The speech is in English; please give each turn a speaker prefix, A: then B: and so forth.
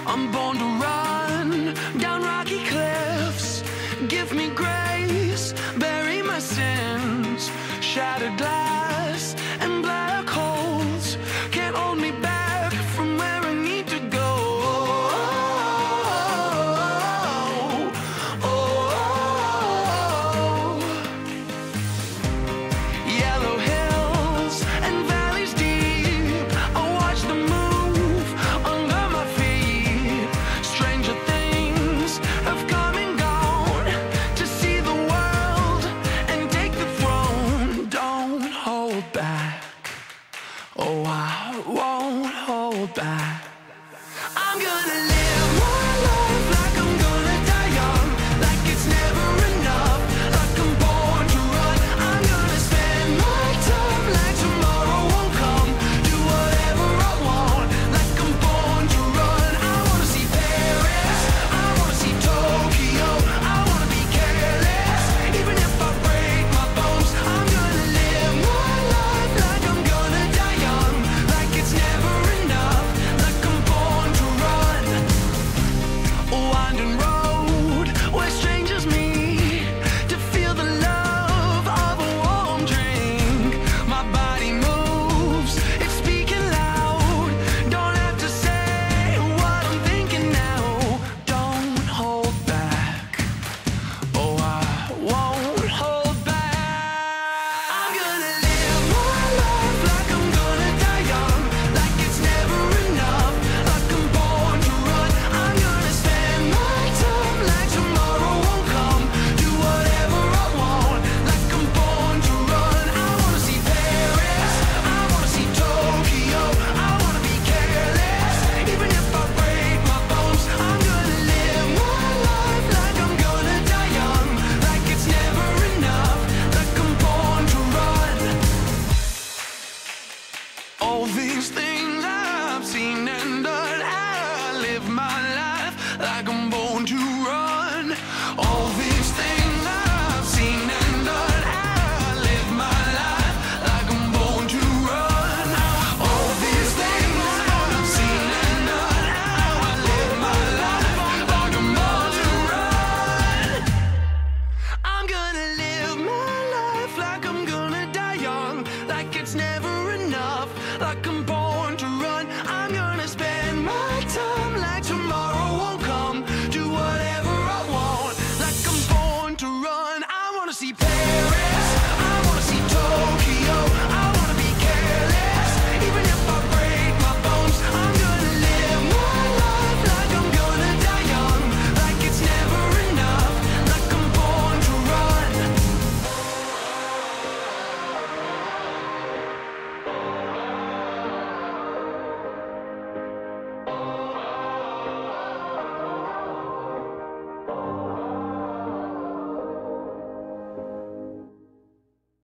A: I'm born to run down rocky cliffs. Give me grace, bury my sins. Shattered glass and black holes can't hold me back from where I need to go. Yellow hills and valleys deep, I watch them move under my feet. Stranger things have come and gone to see the world and take the throne. Don't hold back, oh I won't hold back. I'm gonna live.